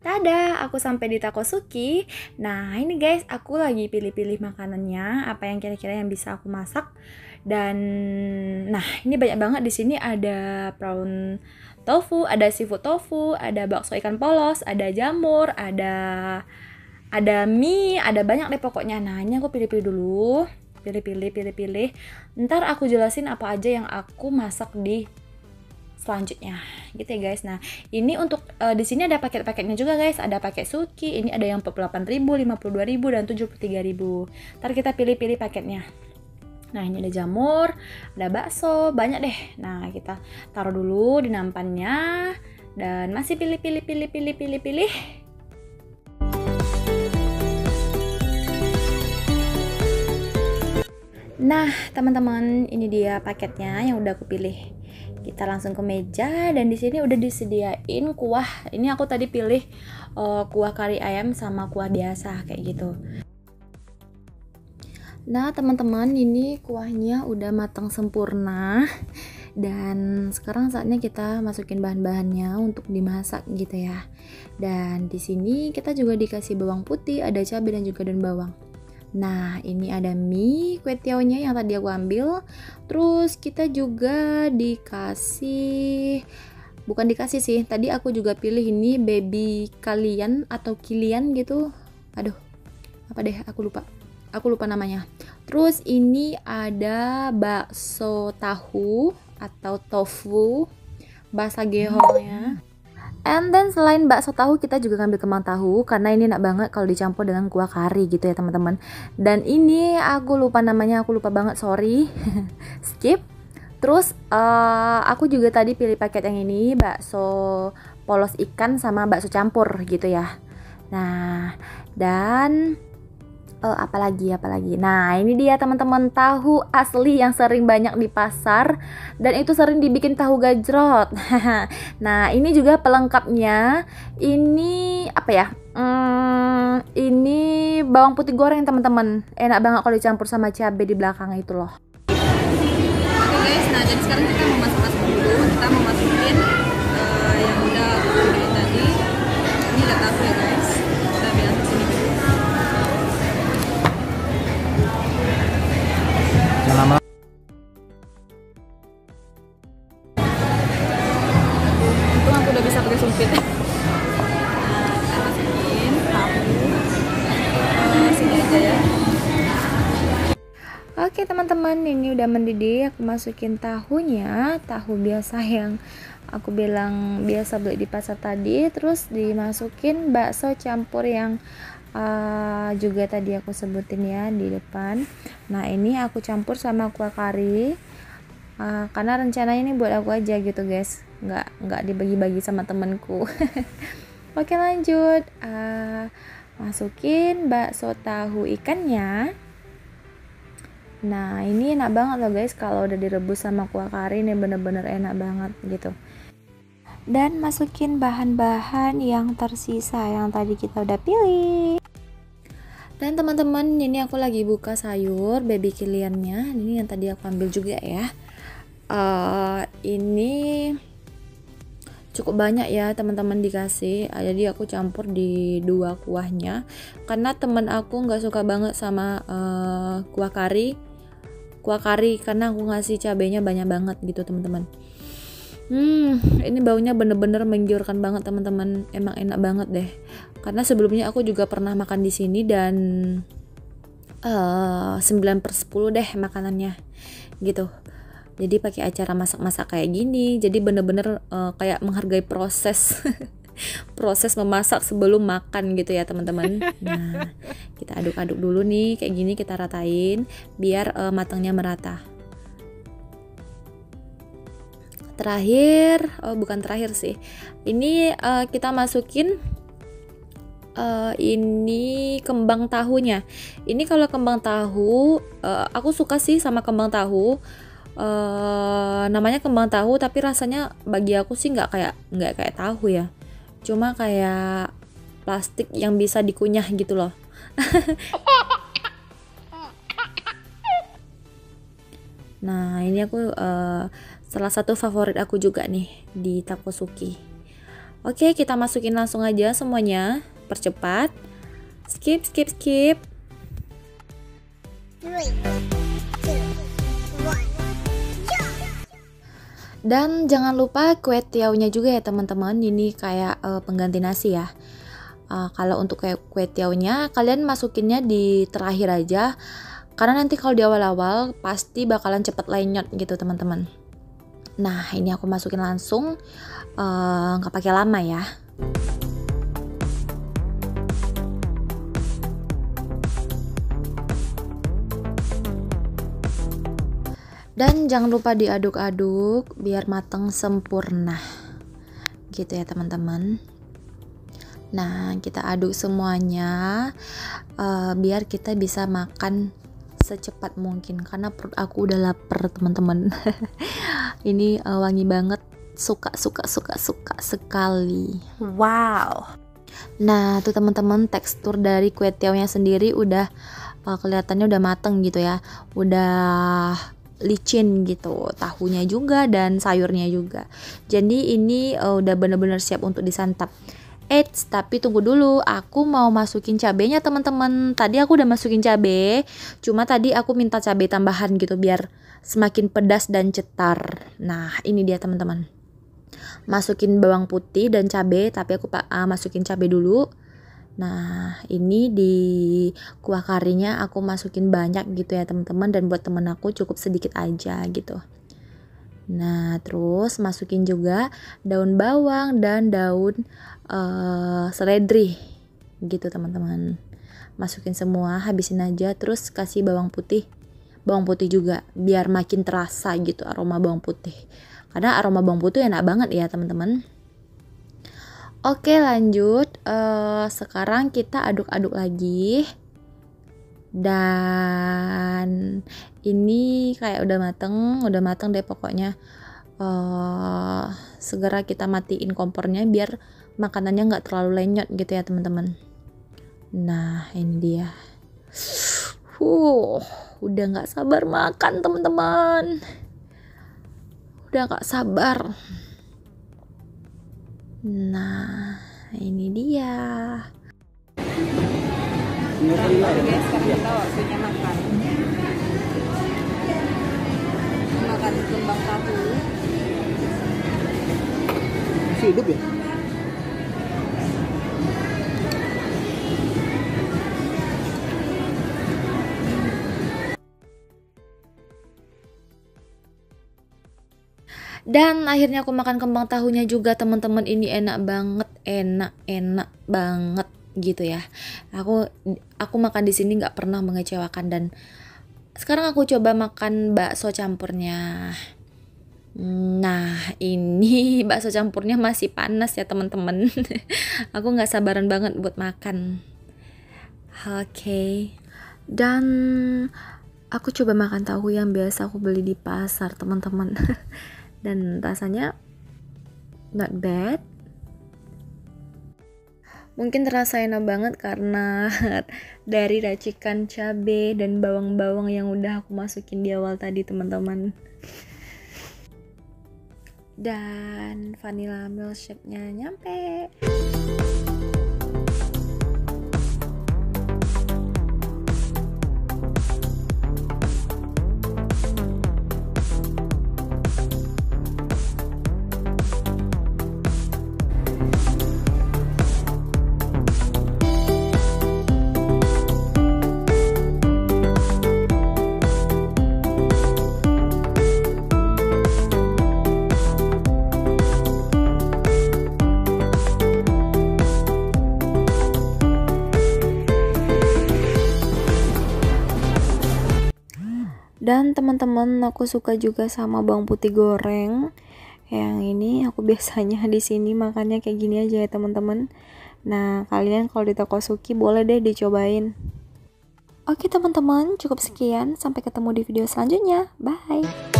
Tada, aku sampai di Takosuki. Nah, ini guys, aku lagi pilih-pilih makanannya, apa yang kira-kira yang bisa aku masak. Dan nah, ini banyak banget di sini, ada prawn tofu, ada seafood tofu, ada bakso ikan polos, ada jamur, ada mie, ada banyak deh pokoknya. Nah, ini aku pilih-pilih dulu. Pilih-pilih. Ntar aku jelasin apa aja yang aku masak di selanjutnya gitu ya guys. Nah, ini untuk di sini ada paket-paketnya juga guys. Ada paket suki, ini ada yang 48.000, 52.000 dan 73.000. Ntar kita pilih-pilih paketnya. Nah, ini ada jamur, ada bakso, banyak deh. Nah, kita taruh dulu di nampannya dan masih pilih. Nah, teman-teman, ini dia paketnya yang udah aku pilih. Kita langsung ke meja dan di sini udah disediain kuah. Ini aku tadi pilih kuah kari ayam sama kuah biasa kayak gitu. Nah, teman-teman, ini kuahnya udah matang sempurna. Dan sekarang saatnya kita masukin bahan-bahannya untuk dimasak gitu ya. Dan di sini kita juga dikasih bawang putih, ada cabai dan juga daun bawang. Nah, ini ada mie kue tiaonya yang tadi aku ambil. Terus kita juga dikasih, bukan dikasih sih, tadi aku juga pilih ini baby kalian atau kilian gitu. Aduh, apa deh, aku lupa namanya. Terus ini ada bakso tahu atau tofu bahasa Gehongnya. And then selain bakso tahu, kita juga ngambil kemang tahu karena ini enak banget kalau dicampur dengan kuah kari gitu ya teman-teman. Dan ini aku lupa namanya, aku lupa banget, sorry. Skip. Terus aku juga tadi pilih paket yang ini, bakso polos ikan sama bakso campur gitu ya. Nah, dan apalagi. Nah, ini dia teman-teman, tahu asli yang sering banyak di pasar dan itu sering dibikin tahu gajrot. Nah, ini juga pelengkapnya. Ini apa ya? Ini bawang putih goreng teman-teman. Enak banget kalau dicampur sama cabai di belakang itu loh. Oke guys, nah jadi sekarang kita mau masak-masak dulu. Kita mau masukin yang udah aku pilih tadi. Ini ada tahu ya guys. Kita bilang sini dulu. Untung aku udah bisa pakai sumpit. Nah, kita masukin tahu sini aja ya. Oke teman-teman, ini udah mendidih. Aku masukin tahunya, tahu biasa yang aku bilang biasa beli di pasar tadi. Terus dimasukin bakso campur yang juga tadi aku sebutin ya di depan. Nah, ini aku campur sama kuah kari karena rencananya ini buat aku aja gitu guys, nggak dibagi-bagi sama temenku. Oke, lanjut. Masukin bakso tahu ikannya. Nah, ini enak banget loh guys kalau udah direbus sama kuah kari, ini bener-bener enak banget gitu. Dan masukin bahan-bahan yang tersisa yang tadi kita udah pilih. Dan teman-teman, ini aku lagi buka sayur baby kiliannya. Ini yang tadi aku ambil juga ya. Ini cukup banyak ya teman-teman dikasih. Jadi aku campur di dua kuahnya karena temen aku nggak suka banget sama kuah kari karena aku ngasih cabenya banyak banget gitu teman-teman. Ini baunya bener-bener menggiurkan banget teman-teman. Emang enak banget deh. Karena sebelumnya aku juga pernah makan di sini dan 9/10 deh makanannya gitu. Jadi pakai acara masak-masak kayak gini. Jadi bener-bener kayak menghargai proses proses memasak sebelum makan gitu ya teman-teman. Nah, kita aduk-aduk dulu nih kayak gini, kita ratain biar matangnya merata. Terakhir, bukan terakhir sih. Ini kita masukin ini kembang tahunya. Ini kalau kembang tahu, aku suka sih sama kembang tahu. Namanya kembang tahu, tapi rasanya bagi aku sih nggak kayak tahu ya. Cuma kayak plastik yang bisa dikunyah gitu loh. Nah, ini aku salah satu favorit aku juga nih di Takosuki. Oke, kita masukin langsung aja semuanya. Percepat. Skip, skip, skip. 3, 2, 1. Dan jangan lupa kue tiaunya juga ya teman-teman. Ini kayak pengganti nasi ya. Kalau untuk kue tiaunya kalian masukinnya di terakhir aja. Karena nanti kalau di awal-awal pasti bakalan cepet lenyot gitu teman-teman. Nah, ini aku masukin langsung. Nggak pakai lama ya. Dan jangan lupa diaduk-aduk biar matang sempurna gitu ya teman-teman. Nah, kita aduk semuanya biar kita bisa makan secepat mungkin karena perut aku udah lapar teman-teman. Ini wangi banget, suka sekali. Wow. Nah, tuh teman-teman, tekstur dari kue tiaunya sendiri udah kelihatannya udah mateng gitu ya. Udah licin gitu, tahunya juga dan sayurnya juga. Jadi ini udah bener-bener siap untuk disantap. Eits, tapi tunggu dulu, aku mau masukin cabenya teman-teman. Tadi aku udah masukin cabe, cuma tadi aku minta cabe tambahan gitu biar semakin pedas dan cetar. Nah, ini dia teman-teman. Masukin bawang putih dan cabe, tapi aku masukin cabe dulu. Nah, ini di kuah karinya aku masukin banyak gitu ya teman-teman, dan buat temen aku cukup sedikit aja gitu. Nah, terus masukin juga daun bawang dan daun seledri gitu teman-teman. Masukin semua, habisin aja, terus kasih bawang putih juga biar makin terasa gitu aroma bawang putih. Karena aroma bawang putih enak banget ya teman-teman. Oke, lanjut. Sekarang kita aduk-aduk lagi. Dan ini kayak udah mateng deh pokoknya. Segera kita matiin kompornya biar makanannya nggak terlalu lenyot gitu ya teman-teman. Nah, ini dia. Udah nggak sabar makan teman-teman. Udah nggak sabar. Nah, ini dia. Oke guys, sekarang kita waktunya makan. Makan kembang tahu. Masih hidup ya? Dan akhirnya aku makan kembang tahunya juga teman-teman. Ini enak banget gitu ya. Aku makan di sini nggak pernah mengecewakan, dan sekarang aku coba makan bakso campurnya. Nah, ini bakso campurnya masih panas ya teman-teman. Aku nggak sabaran banget buat makan. Oke. Dan aku coba makan tahu yang biasa aku beli di pasar teman-teman. Dan rasanya not bad. Mungkin terasa enak banget karena dari racikan cabai dan bawang-bawang yang udah aku masukin di awal tadi teman-teman. Dan vanilla milkshake-nya nyampe. Dan teman-teman, aku suka juga sama bawang putih goreng. Yang ini aku biasanya di sini makannya kayak gini aja ya teman-teman. Nah, kalian kalau di toko Suki boleh deh dicobain. Oke teman-teman, cukup sekian. Sampai ketemu di video selanjutnya. Bye.